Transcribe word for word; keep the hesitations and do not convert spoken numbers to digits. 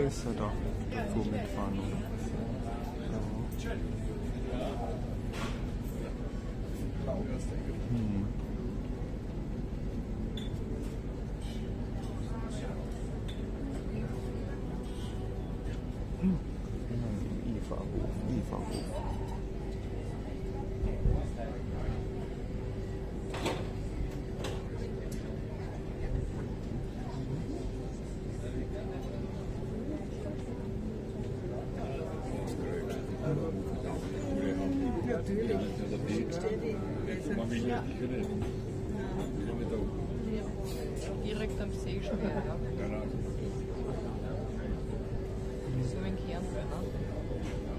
Häuser da, wo mitfahren, oder? Ja. Hm. Hm. Iva-Hof, Iva-Hof. Ja. Direkt am See schon, ja. So ein Kern, ne?